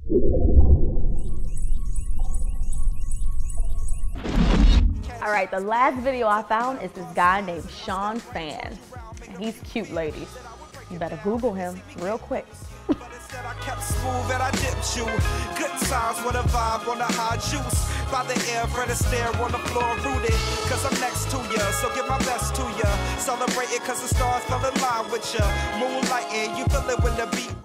All right, the last video I found is this guy named Sean Fan. And he's cute, ladies. You better Google him real quick. I kept smooth and I dipped you. Good times with a vibe on the high juice. By the air, Fred stare on the floor rooted. Cause I'm next to ya, so give my best to ya. Celebrate it cause the stars fell in line with ya. Moonlighting, you feel it when the beat